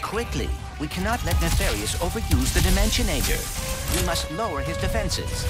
Quickly, we cannot let Nefarious overuse the Dimensionator. We must lower his defenses.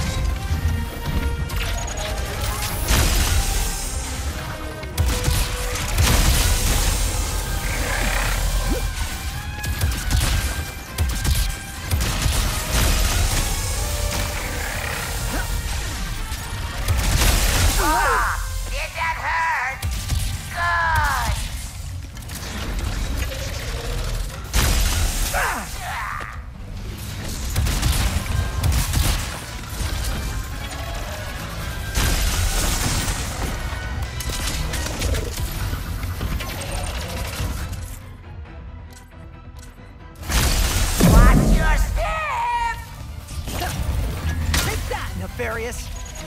Nefarious.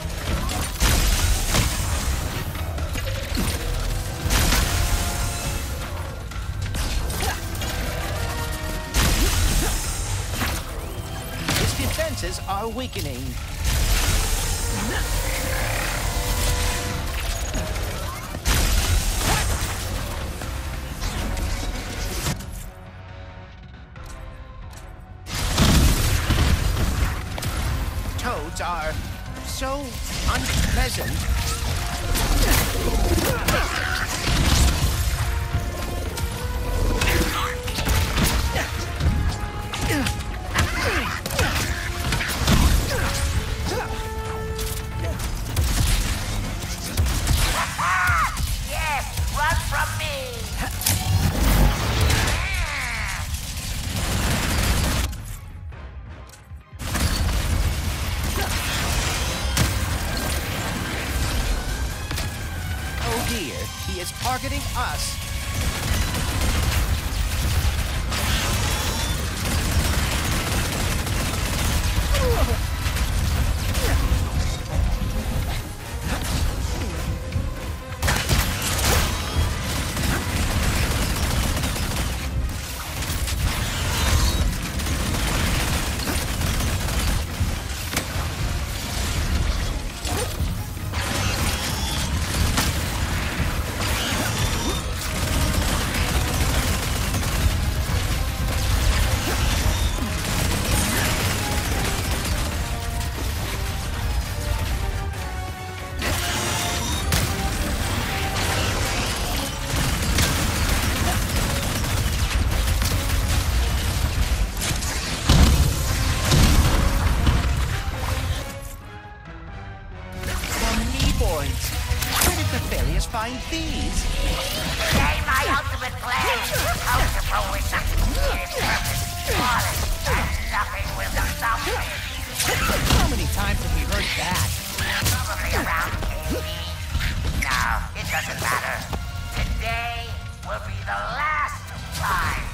His defenses are weakening. Toads are so unpleasant. Yes, run from me! Oh dear, he is targeting us. Where did Nefarious find these? Today my ultimate plan how to fruition. It is purpose, flawless, and nothing will stop me. How many times have we heard that? Probably around 80. No, it doesn't matter. Today will be the last time.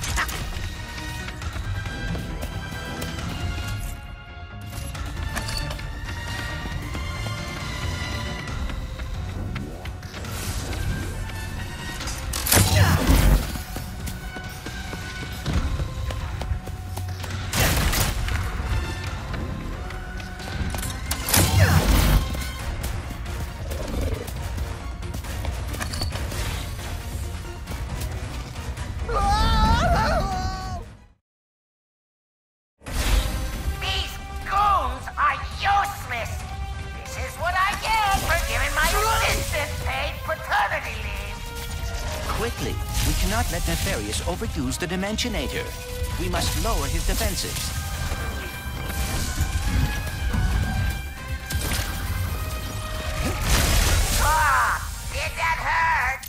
Quickly, we cannot let Nefarious overuse the Dimensionator. We must lower his defenses. Did that hurt?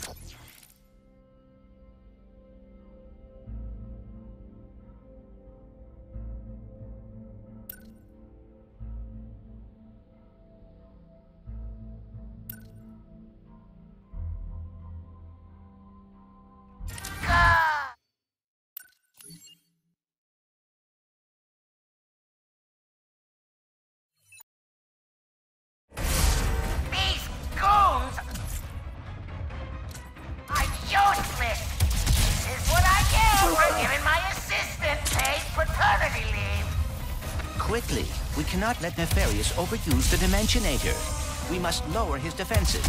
Quickly, we cannot let Nefarious overuse the Dimensionator. We must lower his defenses.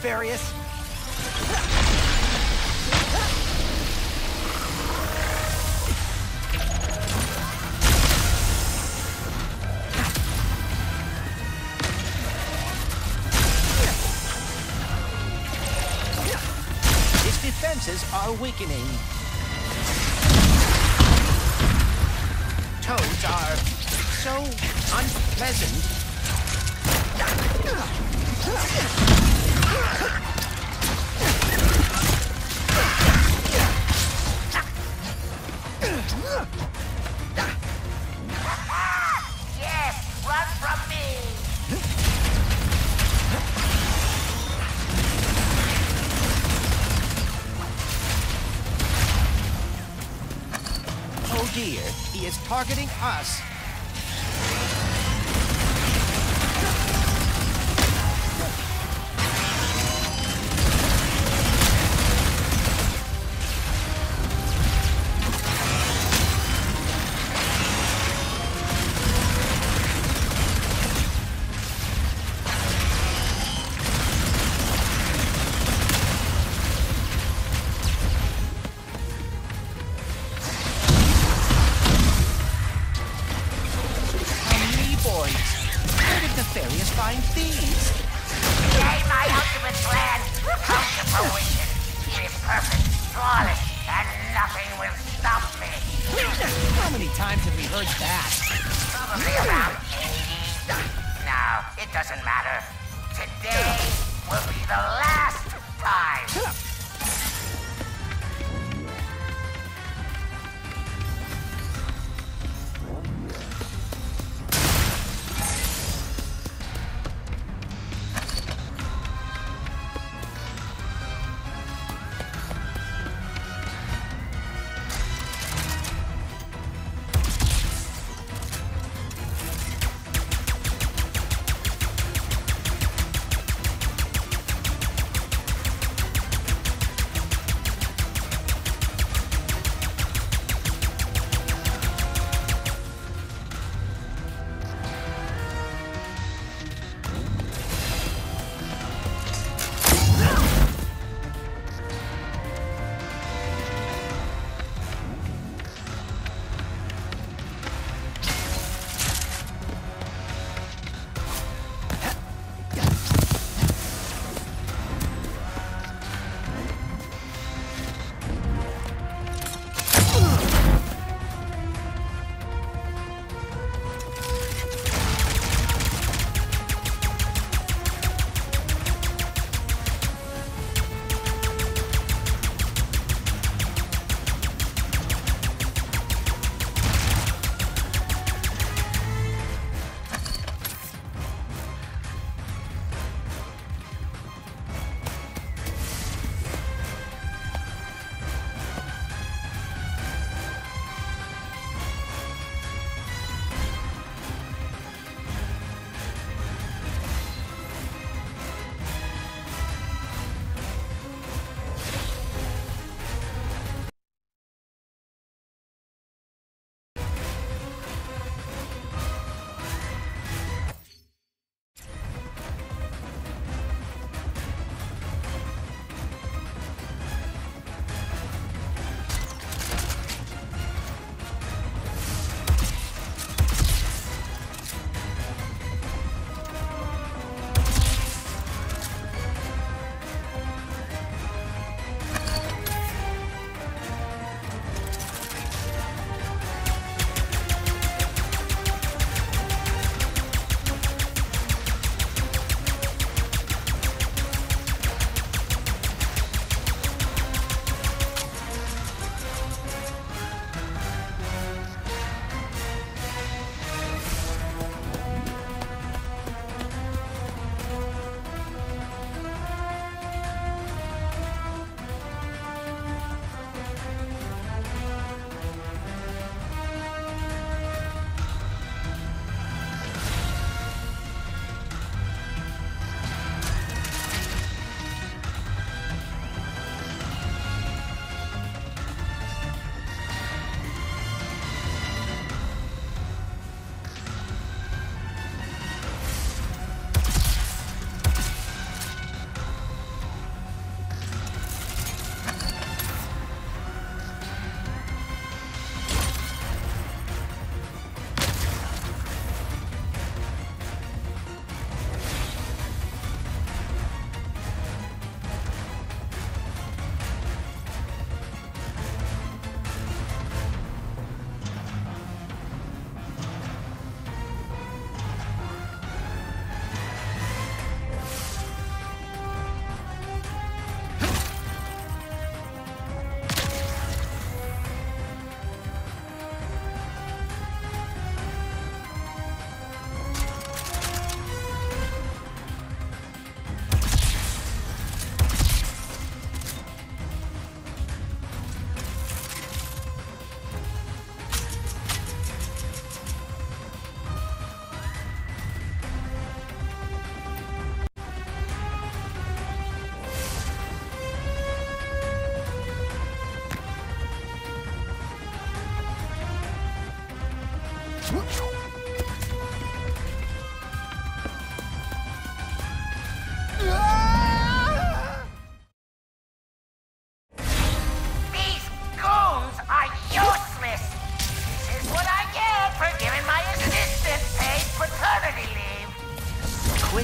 Nefarious. His defenses are weakening. Toads are so unpleasant. Yes, run from me! Oh dear, he is targeting us. Where did Nefarious find these? Today my ultimate plan will come to fruition. It is perfect, flawless, and nothing will stop me. How many times have we heard that? Probably around 80. No, it doesn't matter. Today will be the last time.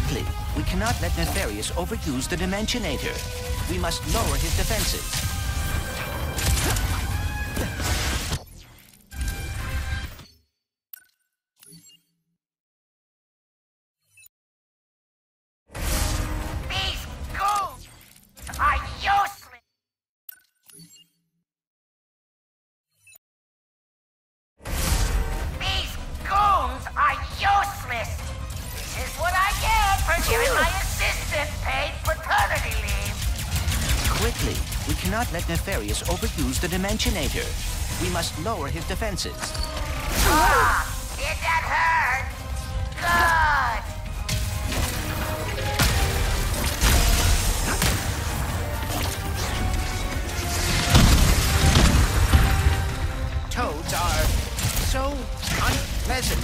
Quickly, we cannot let Nefarious overuse the Dimensionator. We must lower his defenses. These goons are useless. These goons are useless. This is what I get for giving my assistant paid paternity leave. Quickly, we cannot let Nefarious overuse the Dimensionator. We must lower his defenses. Ah, did that hurt? Good. Toads are so unpleasant.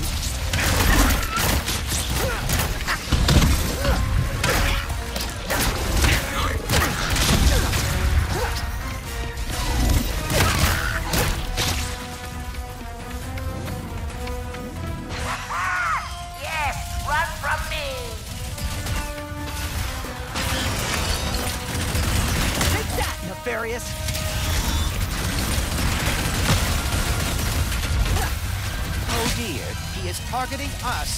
Yes, run from me. Take that, Nefarious! Oh dear, he is targeting us.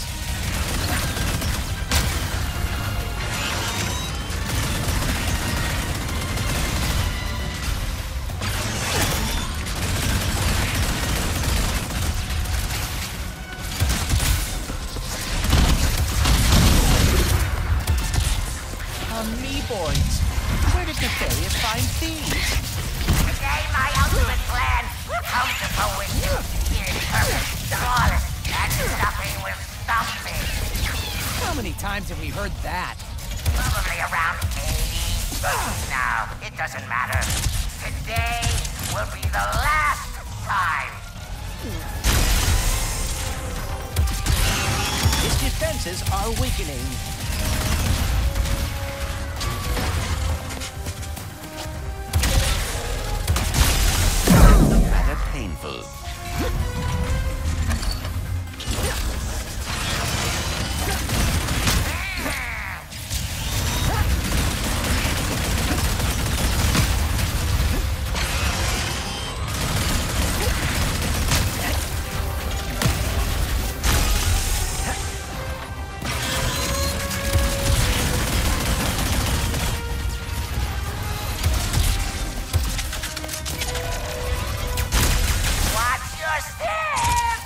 Amoeboids! Where did Nefarious find these? Today my ultimate plan comes to fruition. It is perfect, flawless, and nothing will stop me. How many times have we heard that? Probably around 80. No, it doesn't matter. Today will be the last time. His defenses are weakening. Rather painful. Watch your step!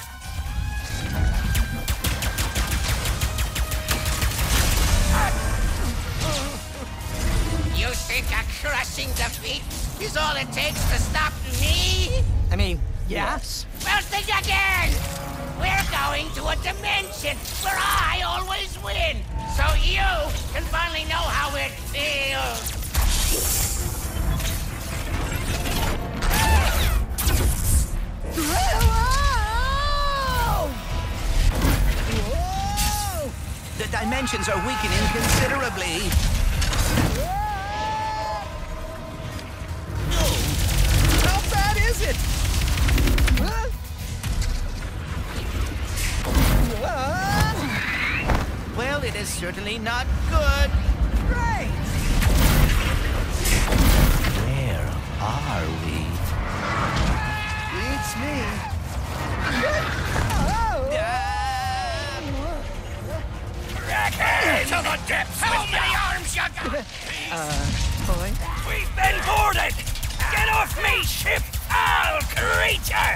You think a crushing defeat is all it takes to stop me? I mean, yes. Well, think again! We're going to a dimension where I always win, so you can finally know how it feels. The dimensions are weakening considerably. How bad is it? Well, it is certainly not good. Great! Where are we? It's me. To the depths! How many arms you got? Boy? We've been boarded! Get off me, ship, foul creature!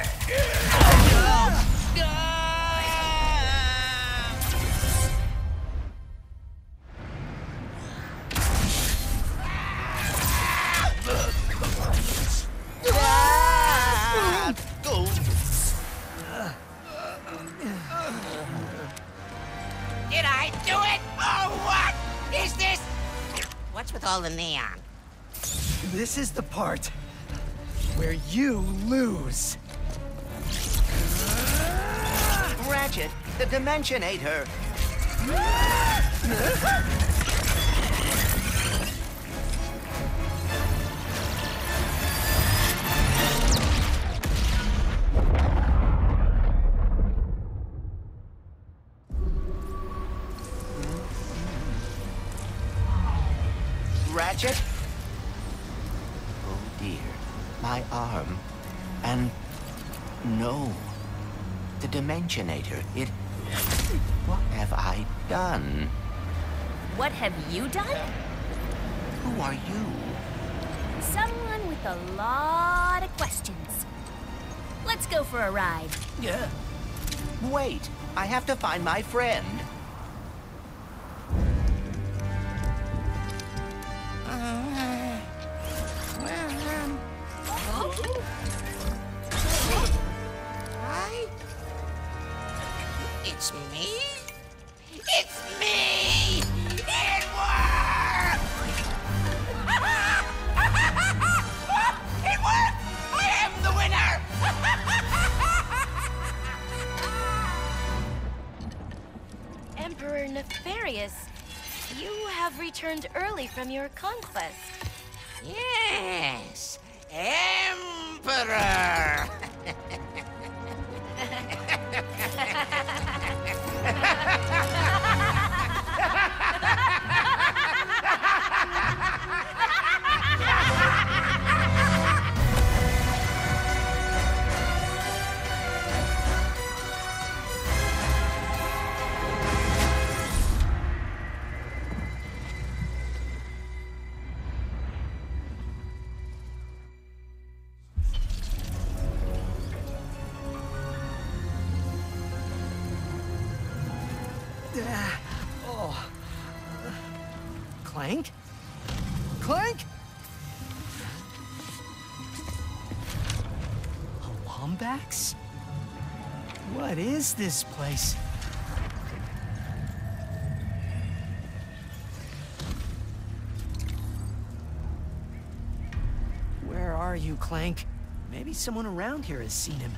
Did I do it? Oh, what is this? What's with all the neon? This is the part where you lose. Ratchet, the Dimensionator. catch it? Oh dear, my arm. And no, the Dimensionator, it... What have I done? What have you done? Who are you? Someone with a lot of questions. Let's go for a ride. Yeah. Wait, I have to find my friend. Hi? It's me? It's me! It worked! It worked! I am the winner! Emperor Nefarious, you have returned early from your conquest. Yes, Emperor! Oh. Clank? Clank? A Lombax? What is this place? Where are you, Clank? Maybe someone around here has seen him.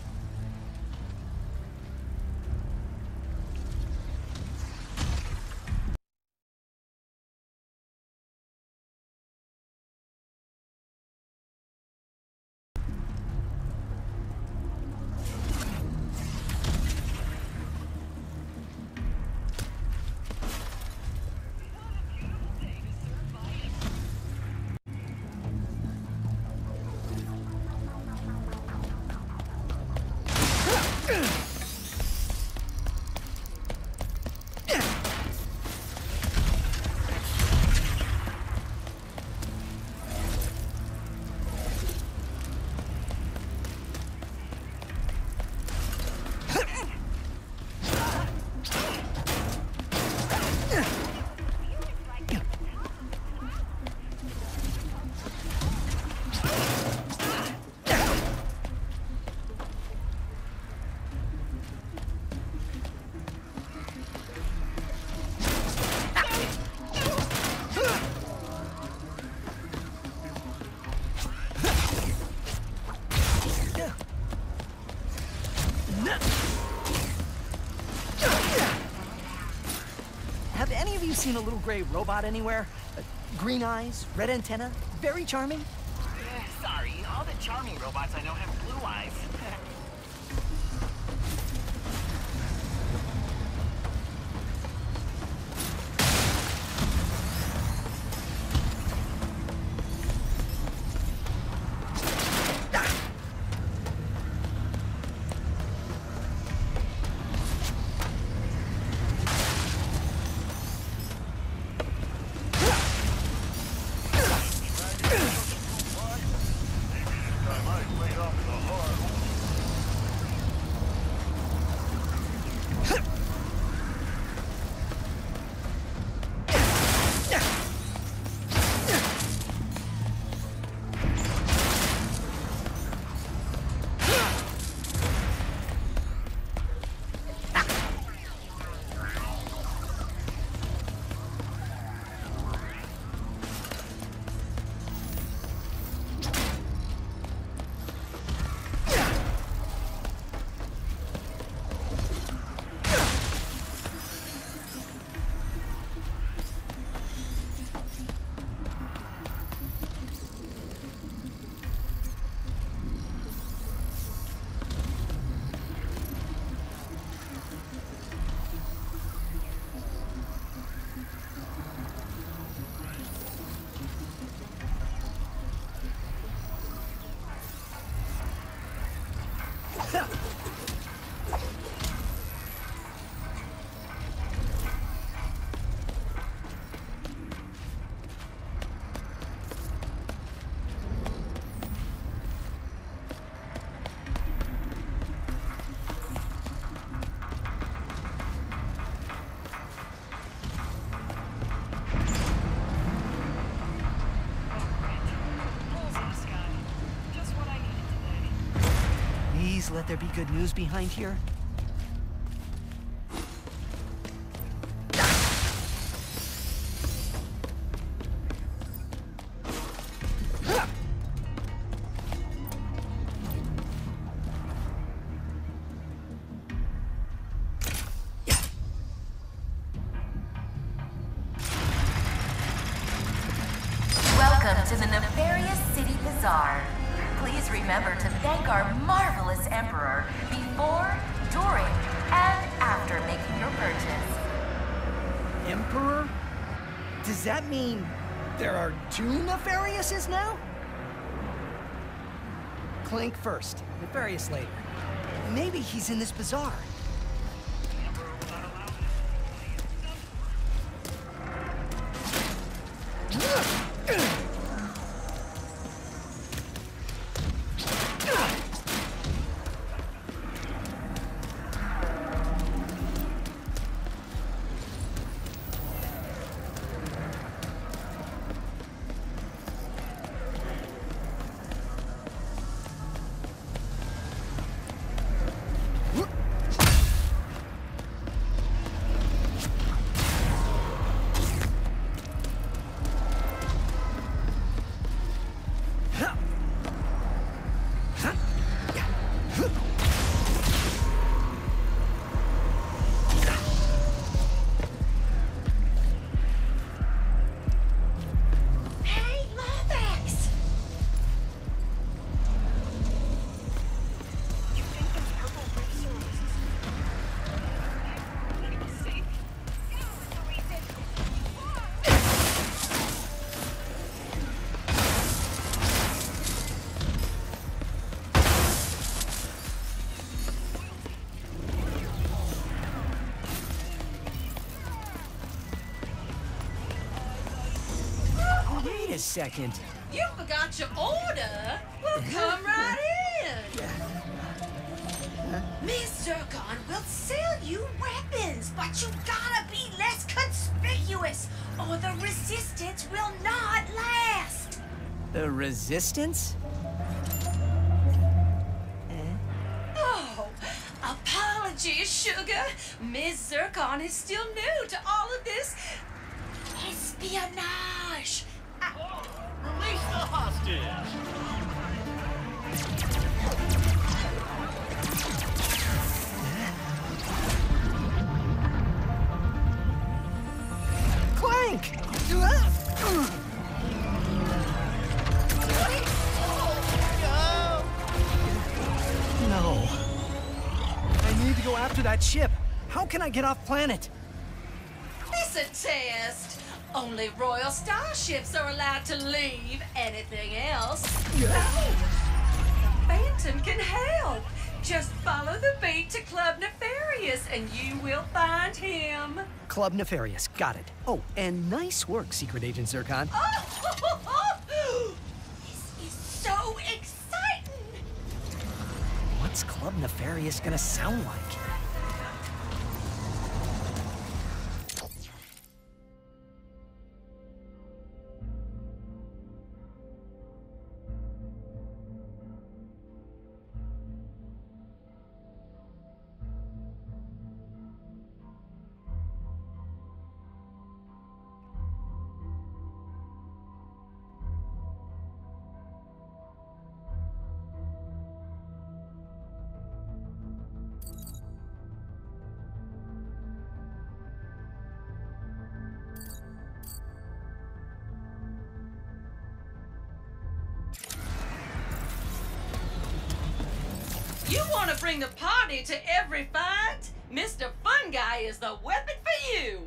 Have any of you seen a little gray robot anywhere? Green eyes, red antenna, very charming? Sorry, all the charming robots I know have blue eyes. I might wait up the hard Please let there be good news behind here. Welcome to the Nefarious City Bazaar. Please remember to thank our marvelous Emperor before, during, and after making your purchase. Emperor? Does that mean there are two Nefariouses now? Clank first, Nefarious later. Maybe he's in this bazaar. Wait a second. You forgot your order? Well, come right in. Miss Zircon will sell you weapons, but you gotta be less conspicuous, or the resistance will not last. The Resistance? Oh, apologies, sugar. Miss Zircon is still new to all of this espionage. Release the hostage! Clank! No. I need to go after that ship. How can I get off planet? It's a test. Only royal starships are allowed to leave. Anything else? Phantom can help. Just follow the beat to Club Nefarious and you will find him. Club Nefarious, got it. Oh, and nice work, Secret Agent Zircon. This is so exciting. What's Club Nefarious gonna sound like? You want to bring the party to every fight? Mr. Fun Guy is the weapon for you.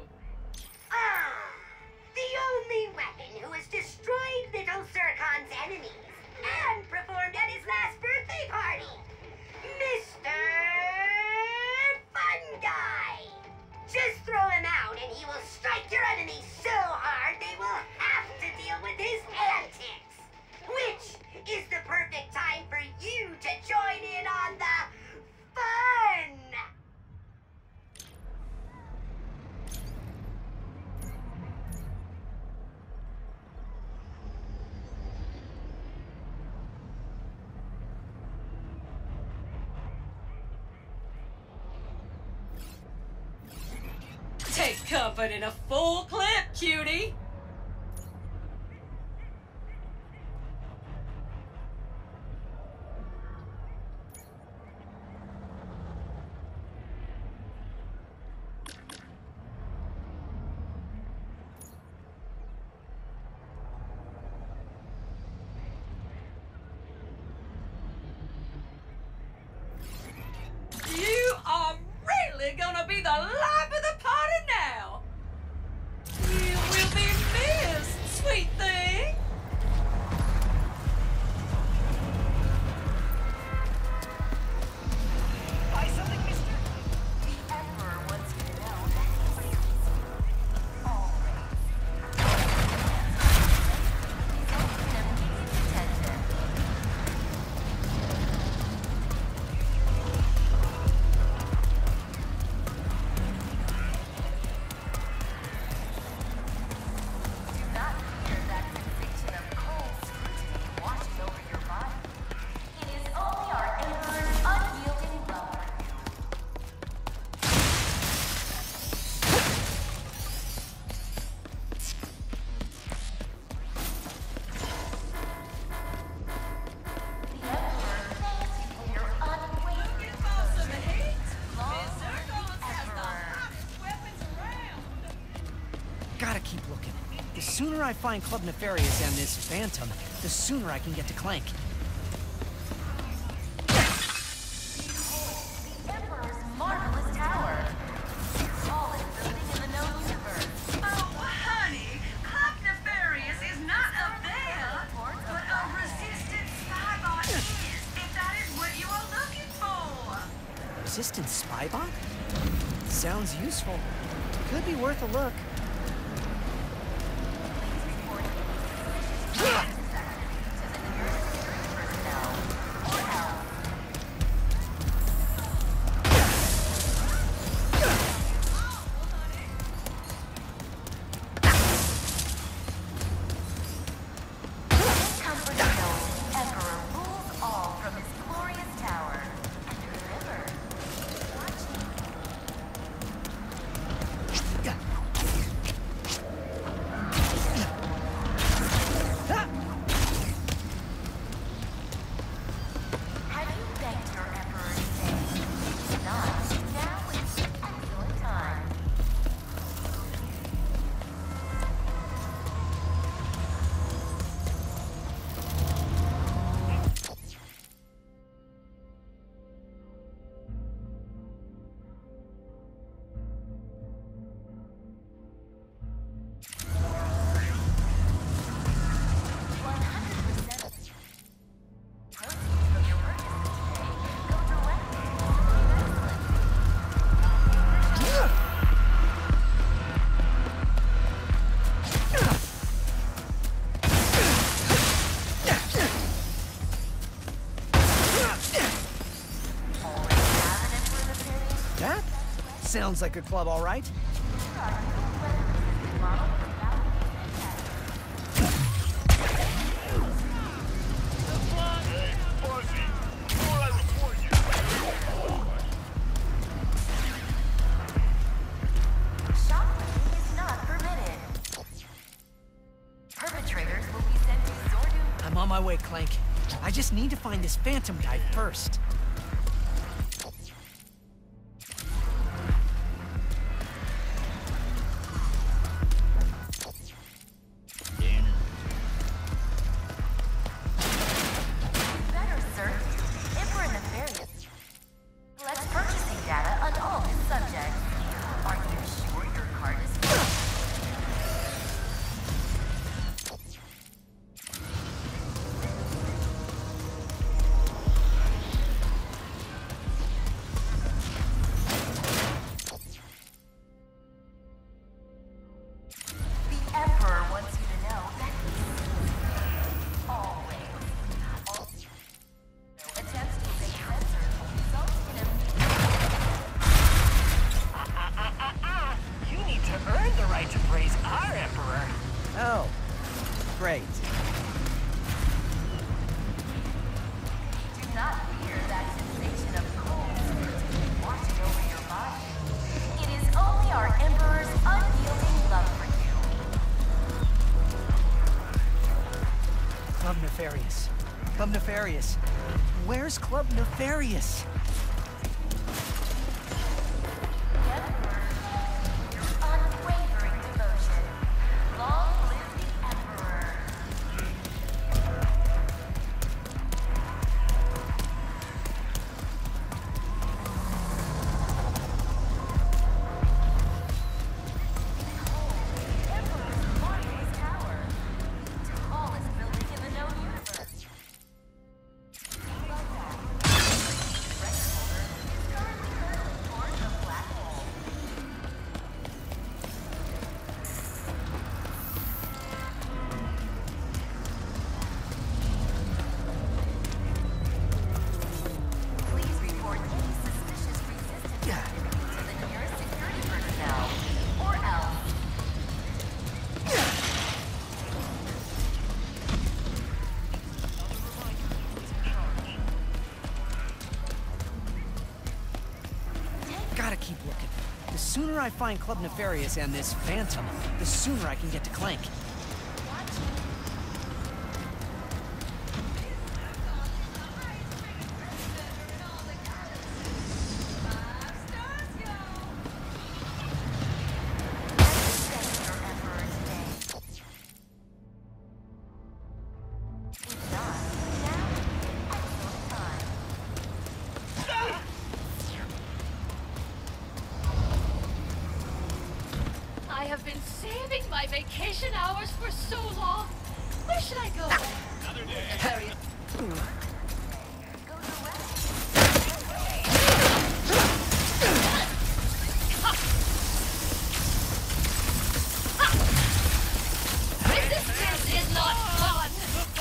The only weapon who has destroyed Little Zircon's enemies and performed at his last birthday party, Mr. Fun Guy. Just throw him out and he will strike your enemies so hard they will have to deal with his antics. Which is the perfect time for you to join in on the fun. Coming in a full clip, cutie. You are really gonna be the life of the party now. You will be missed, sweet thing. Buy something, mister? The Emperor wants you to know that he's always resulting in immediate detention. Do not fear that sensation of cold scrutiny washing over your body. It is only our Emperor's unyielding love. The Emperor thanks you for your unwavering devotion. Long live the Emperor. Gotta keep looking. The sooner I find Club Nefarious and this Phantom, the sooner I can get to Clank. Behold the Emperor's marvelous tower. Tallest building in the known universe. Oh, honey, Club Nefarious is not up there, but a resistant spybot is, if that is what you are looking for. Resistant Spybot? Sounds useful. Could be worth a look. Comfort to know the Emperor rules all from his glorious tower. And remember, he's watching. Have you begged your Emperor to stay? If not, now is an excellent time. That sounds like a club, all right. Hey, Fuzzy, before I report you. Shoplifting is not permitted. Perpetrators will be sent to Zordu. I'm on my way, Clank. I just need to find this Phantom guy first. Better serve you. Emperor Nefarious. Let's purchasing data on all his subjects. Are you sure your card is full? The Emperor wants you to know that he's always attempts to evade sensors will result in You need to earn the right to praise our Emperor. Oh, great. Do not fear that sensation of cold scrutiny washing over your body. It is only our Emperor's Nefarious. Club Nefarious. Where's Club Nefarious? Unwavering devotion. Long live the Emperor. Emperor's marvelous tower. Tallest building in the known universe. Record holder is currently hurtling towards the black hole. Please report any suspicious resistance activity to the nearest security personnel, or else. Gotta keep looking. The sooner I find Club Nefarious and this Phantom, the sooner I can get to Clank. Your Emperor's Day. If not, now would be an excellent time. I have been saving my vacation hours for so long. Where should I go? Another day. Go direct. Resistance is not fun.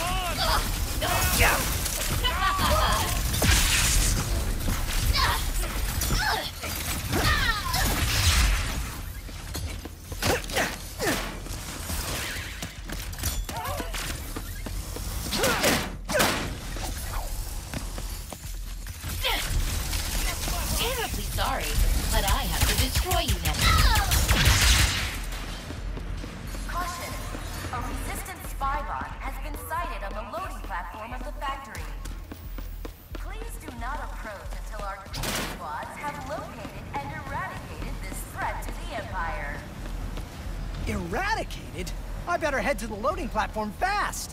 Terribly sorry, but I have to destroy you now. Caution! A resistance spy bot has been sighted on the loading platform of the factory. Please do not approach until our cleaning squads have located and eradicated this threat to the Empire. Eradicated? I better head to the loading platform fast!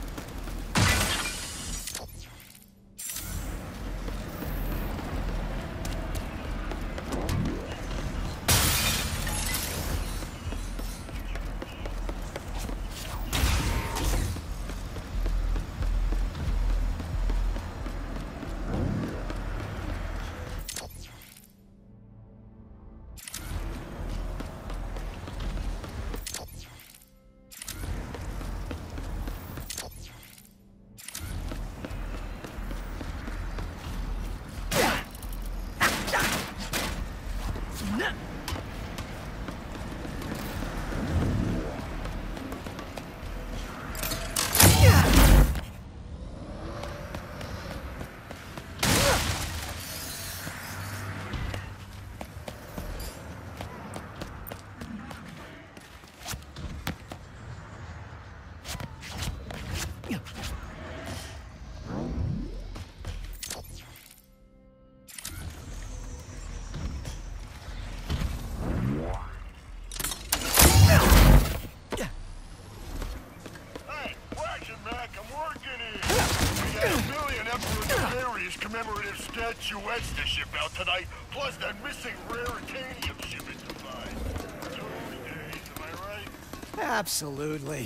Hey, watch it, Mac. I'm working here. We got a million Emperor Nefarious commemorative statuettes to ship out tonight, plus that missing raritanium shipment to find. 2 days, am I right? Absolutely.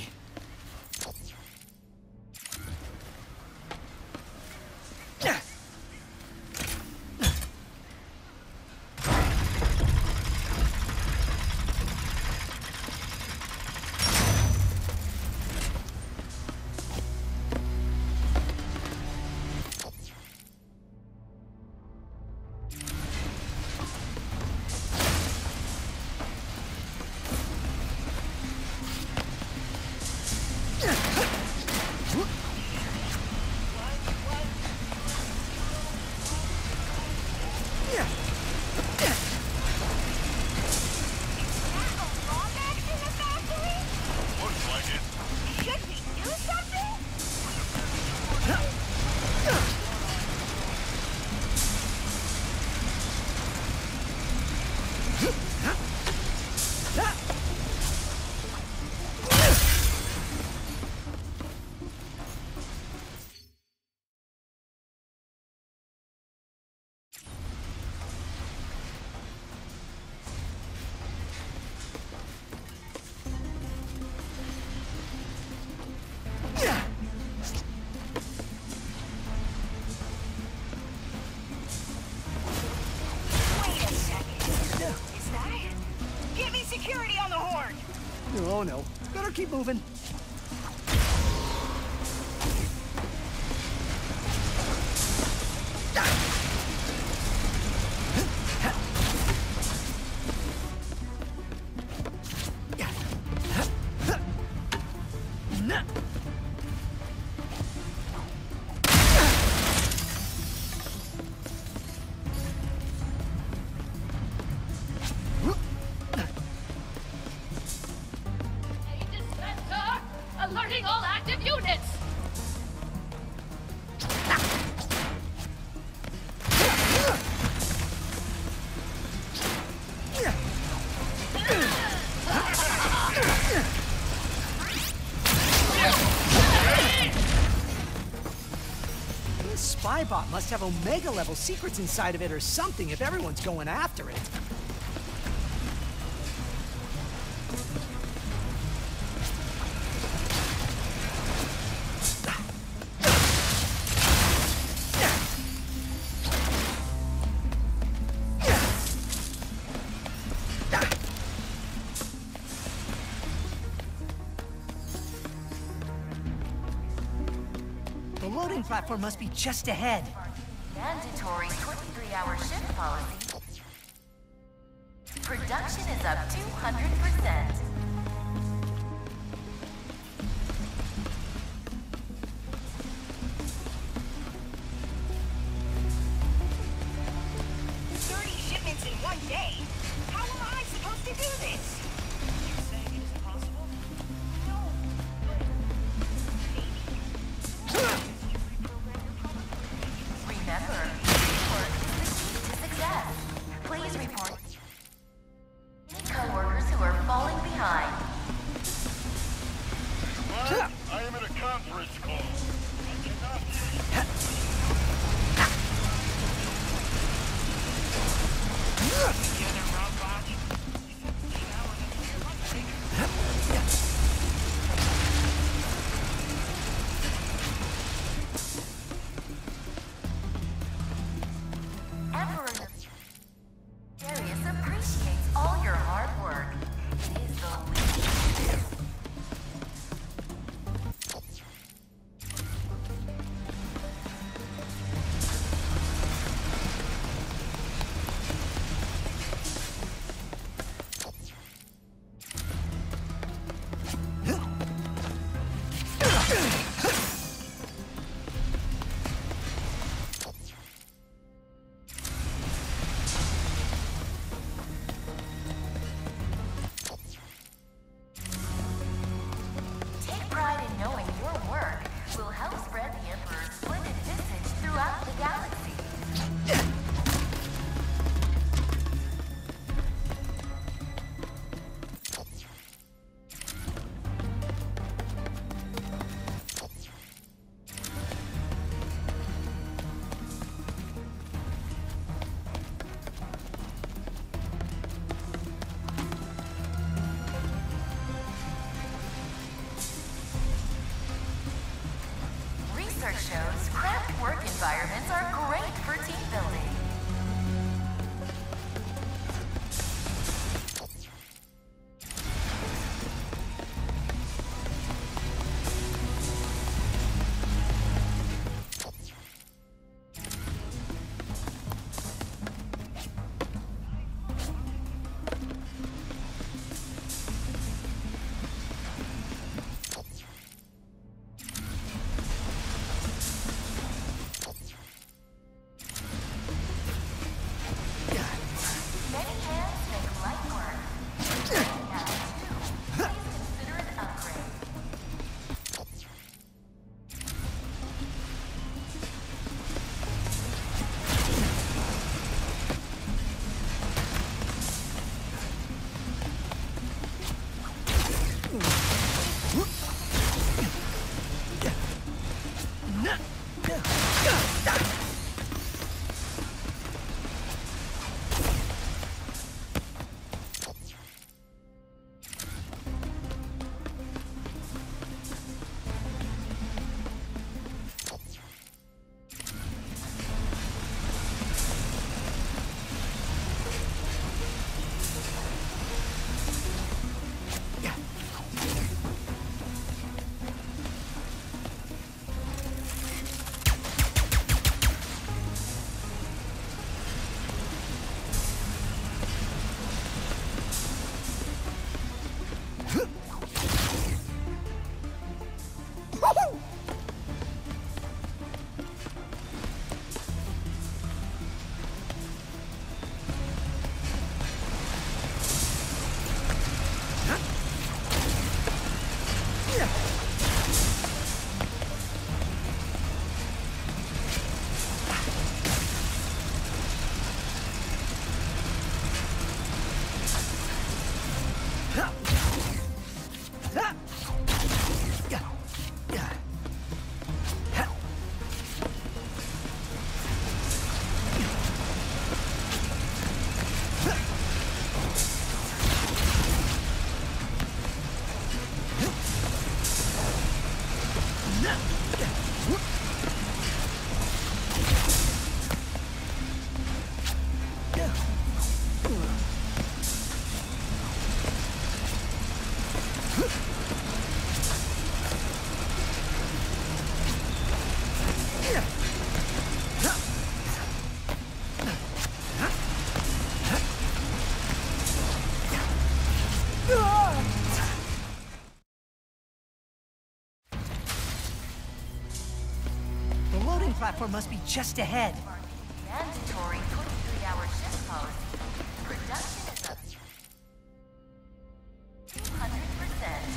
Oh no, better keep moving. Alerting all active units! This Spybot must have Omega-level secrets inside of it or something if everyone's going after it. The loading platform must be just ahead. Mandatory 23-hour shift policy. Production is up 200%. Shipments in one day? How am I supposed to do this? You're saying it isn't possible? No. Remember, teamwork is the key to success. Please report any coworkers who are falling behind. What? I am in a conference call. I cannot hear you. Together, robots. Emperor Darius appreciates all your hard work. It is the least. Take pride in knowing your work will help spread the Emperor's splendid visage throughout the galaxy. Research shows cramped work environments are great for team building. Many hands make light work. Now, two, please consider an upgrade. The loading platform must be just ahead. Mandatory 23-hour shift policy. Production is up 200%.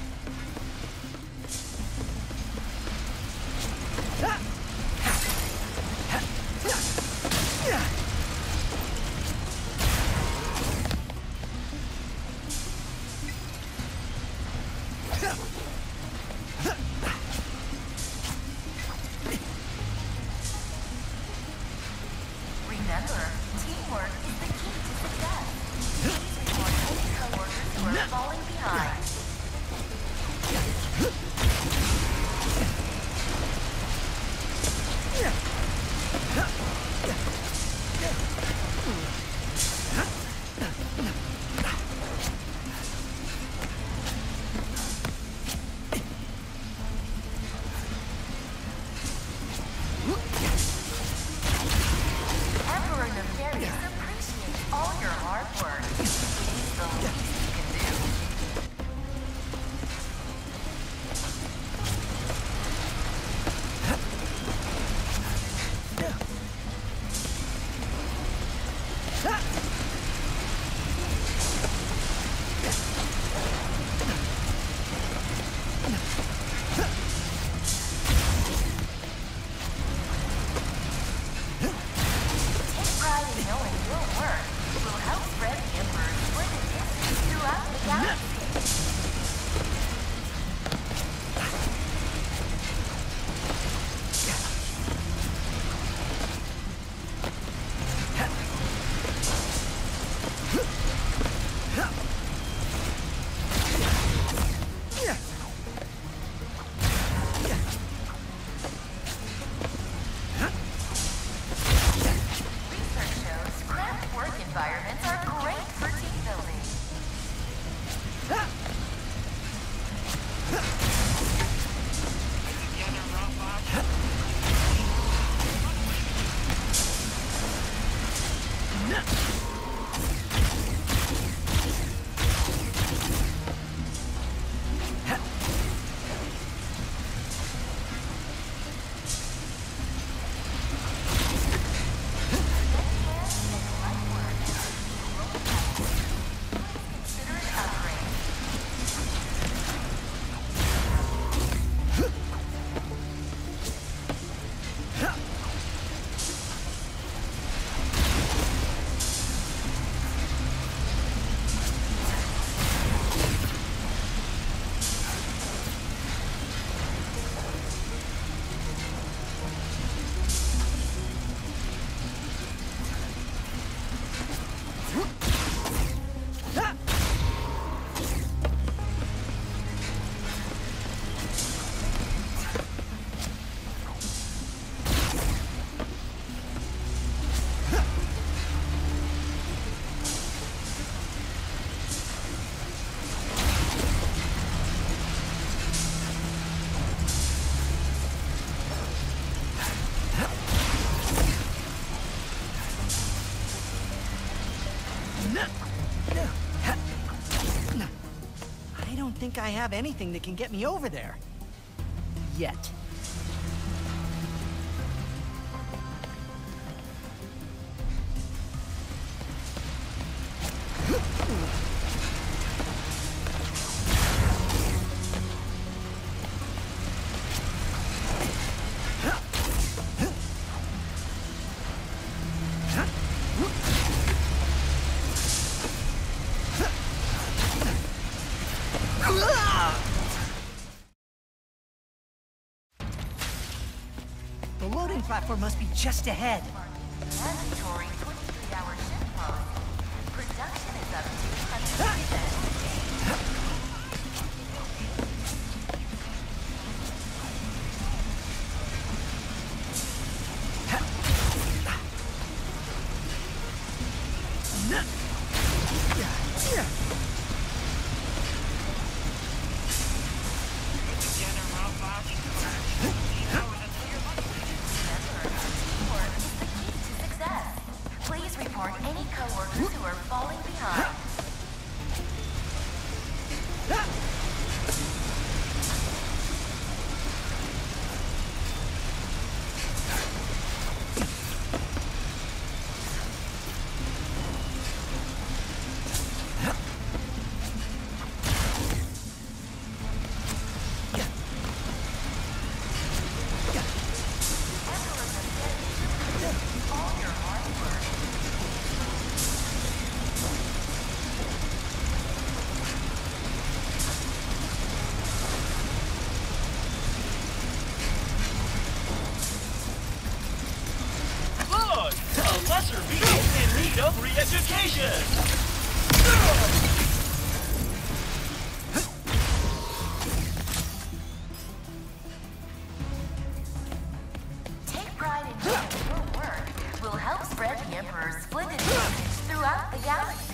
Remember, teamwork is the key to success. Please report any coworkers who are falling behind. Emperor Nefarious appreciates all your hard work. It's the least you can do. Take pride in knowing your work will help spread the Emperor's splendid history throughout the galaxy. Research shows cramped work environments are great for team building. Together, robots. Consider an upgrade. I don't think I have anything that can get me over there. Yet. The loading platform must be just ahead. Mandatory 23-hour shift policy. Production is up 200%. Education! Take pride in doing your work. Will help spread the Emperor's splendid message throughout the galaxy.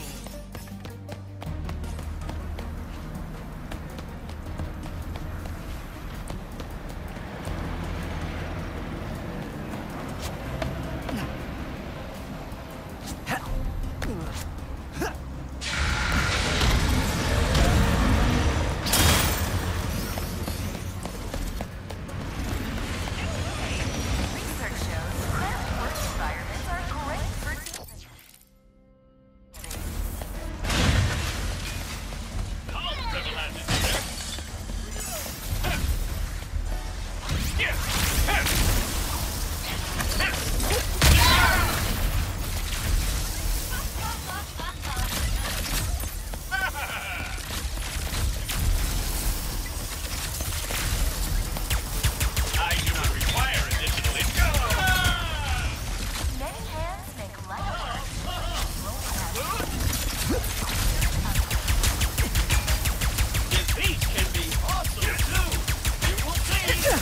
Research shows cramped work environments are great for teaching. I do not require additional income. Many hands make light work. Defeat can be awesome too. You will see.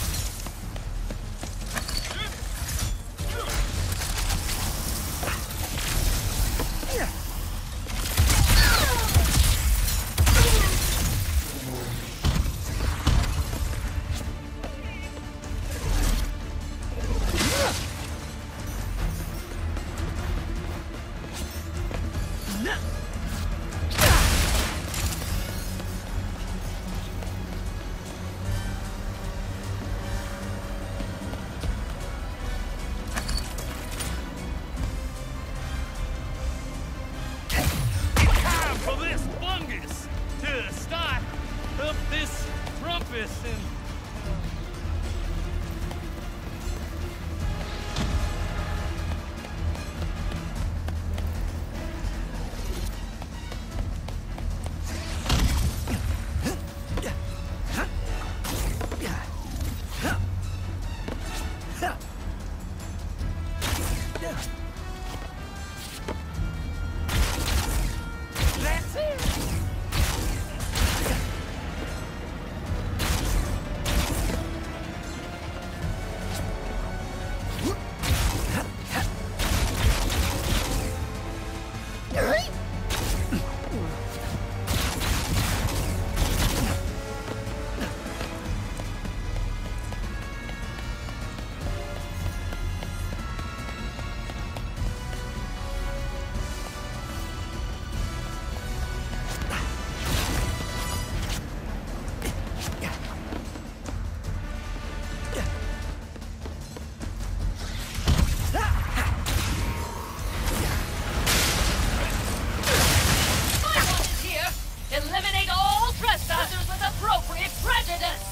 Time for this fungus to start up this rumpus and. That's it! Eliminate all trespassers with appropriate prejudice!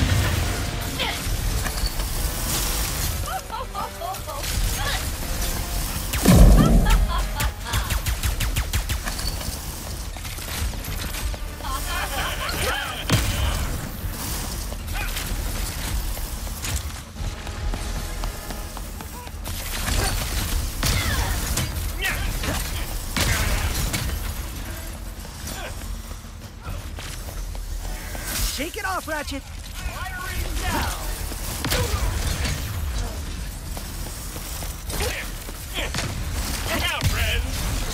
Shake it off, Ratchet. Now, friends.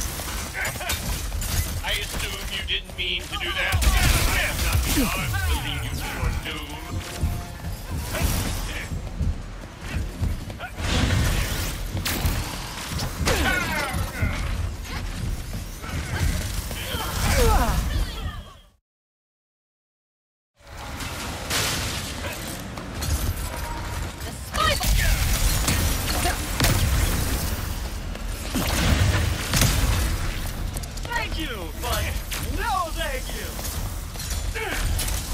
I assume you didn't mean to do that. I am not the arms to lead you to your doom. Thank you, but no thank you.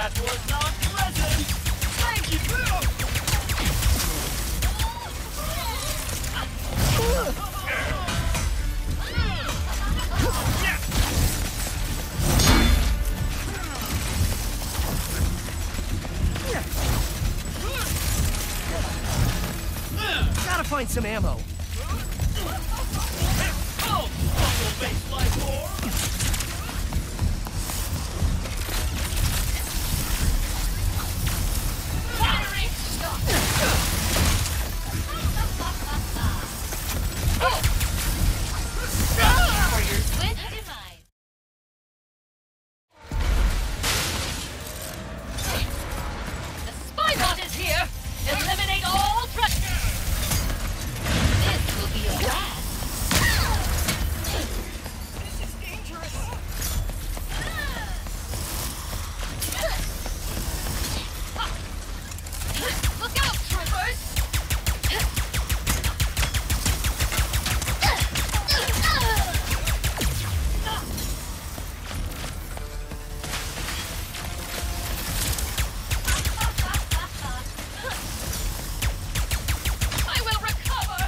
That was not pleasant. Thank you. Gotta find some ammo. Oh, base life orb. Battery stop. For your swift demise. The Spybot is here. Eliminate all threats. This will be a blast. This is dangerous. Look out, troopers! I will recover!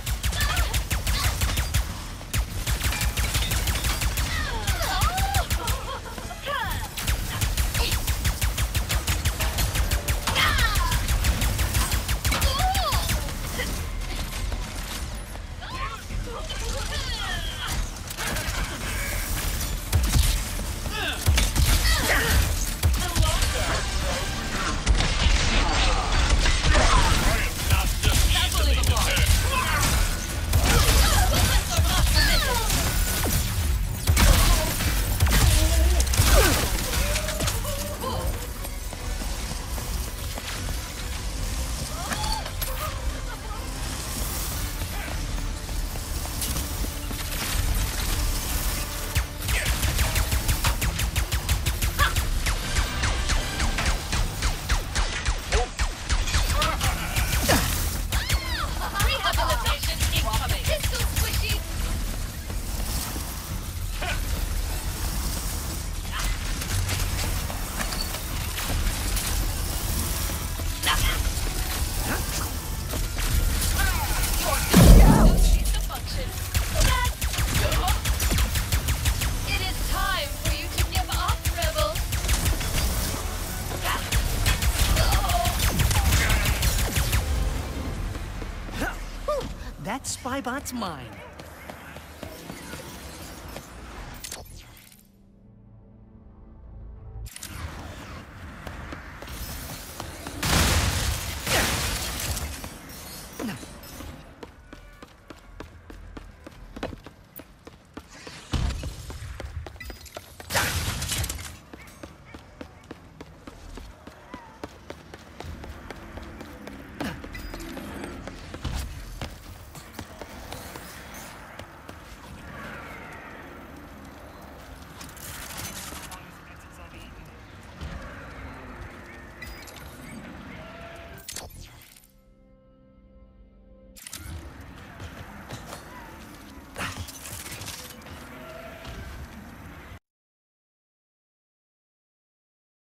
Rehabilitation incoming! Pistol squishy! Needs to function. It is time for you to give up, rebels. That Spybot's mine.